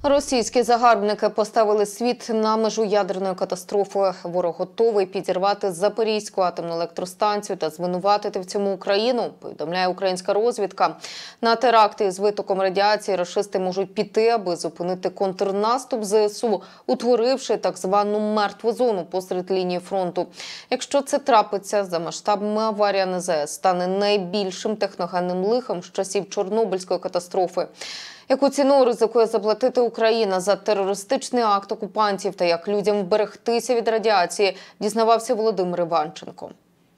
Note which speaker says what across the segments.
Speaker 1: Російські загарбники поставили світ на межу ядерної катастрофи. Ворог готовий підірвати Запорізьку атомну електростанцію та звинуватити в цьому Україну, повідомляє українська розвідка. На теракти з витоком радіації рашисти можуть піти, аби зупинити контрнаступ ЗСУ, утворивши так звану мертву зону посеред лінії фронту. Якщо це трапиться, за масштабами аварія на ЗАЕС стане найбільшим техногенним лихом з часів Чорнобильської катастрофи. Яку ціну ризикує заплатити Україна за терористичний акт окупантів та як людям вберегтися від радіації, дізнавався Володимир Іванченко.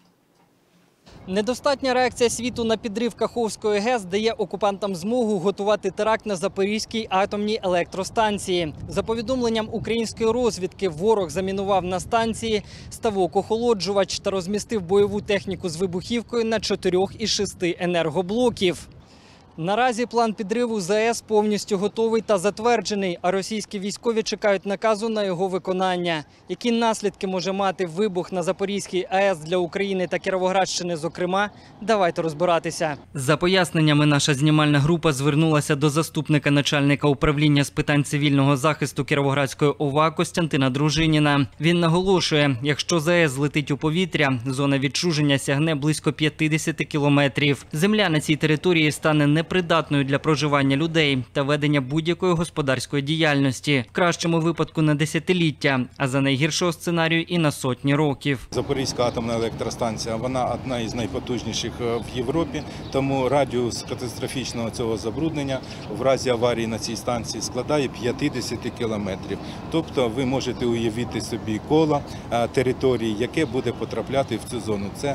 Speaker 2: Недостатня реакція світу на підрив Каховської ГЕС дає окупантам змогу готувати теракт на Запорізькій атомній електростанції. За повідомленням української розвідки, ворог замінував на станції ставок-охолоджувач та розмістив бойову техніку з вибухівкою на 4 із 6 енергоблоків. Наразі план підриву ЗАЕС повністю готовий та затверджений, а російські військові чекають наказу на його виконання. Які наслідки може мати вибух на Запорізькій АЕС для України та Кіровоградщини, зокрема, давайте розбиратися. За поясненнями наша знімальна група звернулася до заступника начальника управління з питань цивільного захисту Кіровоградської ОВА Костянтина Дружиніна. Він наголошує, якщо ЗАЕС злетить у повітря, зона відчуження сягне близько 50 кілометрів. Земля на цій території стане непридатною для проживання людей та ведення будь-якої господарської діяльності. В кращому випадку на десятиліття, а за найгіршого сценарію і на сотні років.
Speaker 3: Запорізька атомна електростанція, вона одна із найпотужніших в Європі, тому радіус катастрофічного цього забруднення в разі аварії на цій станції складає 50 кілометрів. Тобто ви можете уявити собі коло території, яке буде потрапляти в цю зону. Це,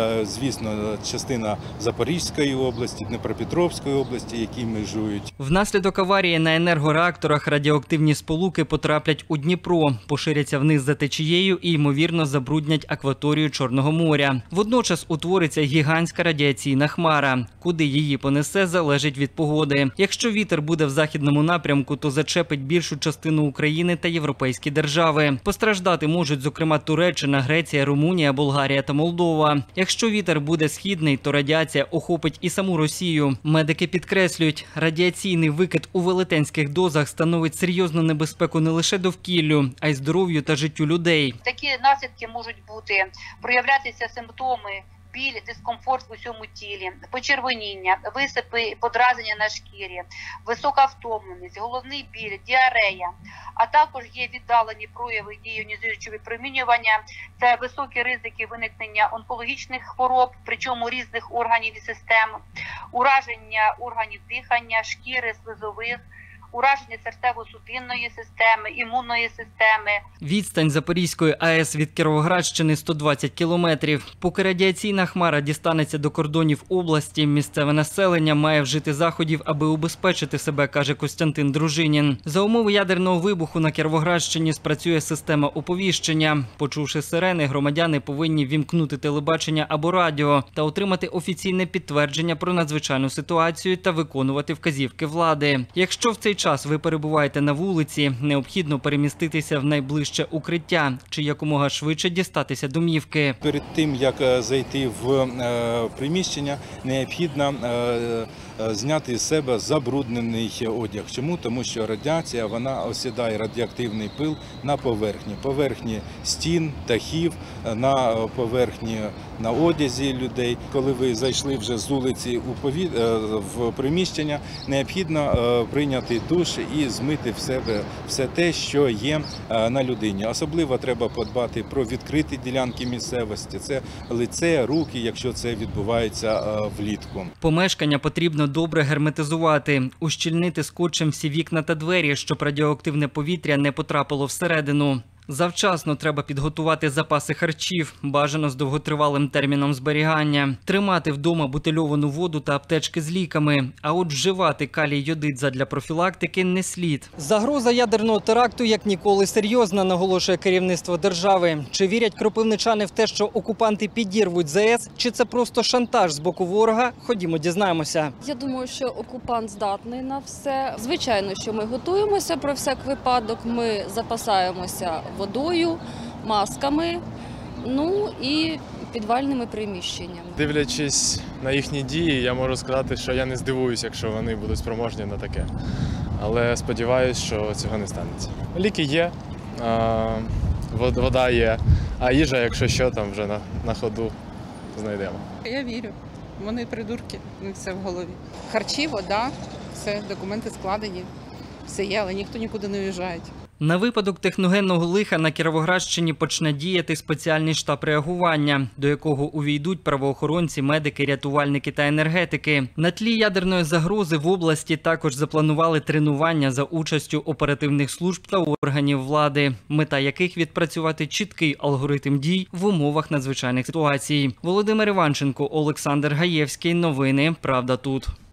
Speaker 3: звісно, частина Запорізької області, Дніпропетровської області, які межують.
Speaker 2: Внаслідок аварії на енергореакторах радіоактивні сполуки потраплять у Дніпро, поширяться вниз за течією і, ймовірно, забруднять акваторію Чорного моря. Водночас утвориться гігантська радіаційна хмара. Куди її понесе, залежить від погоди. Якщо вітер буде в західному напрямку, то зачепить більшу частину України та європейські держави. Постраждати можуть, зокрема, Туреччина, Греція, Румунія, Болгарія та Молдова. Якщо вітер буде східний, то радіація охопить і саму Росію. Медики підкреслюють, радіаційний викид у велетенських дозах становить серйозну небезпеку не лише довкіллю, а й здоров'ю та життю людей.
Speaker 4: Такі наслідки можуть бути, проявлятися симптоми: біль, дискомфорт в усьому тілі, почервоніння, висипи, подразнення на шкірі, висока втомленість, головний біль, діарея. А також є віддалені прояви дії іонізуючого випромінювання, це високі ризики виникнення онкологічних хвороб, причому різних органів і систем, ураження органів дихання, шкіри, слизових, ураження серцево-судинної системи, імунної системи.
Speaker 2: Відстань Запорізької АЕС від Кіровоградщини – 120 кілометрів. Поки радіаційна хмара дістанеться до кордонів області, місцеве населення має вжити заходів, аби убезпечити себе, каже Костянтин Дружинін. За умови ядерного вибуху на Кіровоградщині спрацює система оповіщення. Почувши сирени, громадяни повинні вімкнути телебачення або радіо та отримати офіційне підтвердження про надзвичайну ситуацію та виконувати вказівки влади. Якщо в цей час ви перебуваєте на вулиці, необхідно переміститися в найближче укриття чи якомога швидше дістатися домівки.
Speaker 3: Перед тим, як зайти в приміщення, необхідно зняти з себе забруднений одяг. Чому? Тому що радіація, вона осідає, радіоактивний пил на поверхні стін, дахів, на поверхні на одязі людей. Коли ви зайшли вже з вулиці в приміщення, необхідно прийняти душ і змити в себе все те, що є на людині. Особливо треба подбати про відкриті ділянки місцевості. Це лице, руки, якщо це відбувається влітку.
Speaker 2: Помешкання потрібно добре герметизувати, ущільнити скотчем всі вікна та двері, щоб радіоактивне повітря не потрапило всередину. Завчасно треба підготувати запаси харчів, бажано з довготривалим терміном зберігання. Тримати вдома бутильовану воду та аптечки з ліками. А от вживати калій-йодид задля профілактики не слід. Загроза ядерного теракту як ніколи серйозна, наголошує керівництво держави. Чи вірять кропивничани в те, що окупанти підірвуть ЗАЕС, чи це просто шантаж з боку ворога? Ходімо, дізнаємося.
Speaker 5: Я думаю, що окупант здатний на все. Звичайно, що ми готуємося про всяк випадок, ми запасаємося водою, масками, ну і підвальними приміщеннями.
Speaker 6: Дивлячись на їхні дії, я можу сказати, що я не здивуюся, якщо вони будуть спроможні на таке. але сподіваюся, що цього не станеться. Ліки є, вода є, а їжа, якщо що, там вже на ходу знайдемо.
Speaker 7: Я вірю. Вони придурки, у них все в голові. Харчі, вода, все, документи складені, все є, але ніхто нікуди не уїжджає.
Speaker 2: На випадок техногенного лиха на Кіровоградщині почне діяти спеціальний штаб реагування, до якого увійдуть правоохоронці, медики, рятувальники та енергетики. На тлі ядерної загрози в області також запланували тренування за участю оперативних служб та органів влади, мета яких відпрацювати чіткий алгоритм дій в умовах надзвичайних ситуацій. Володимир Іванченко, Олександр Гаєвський. Новини «Правда тут».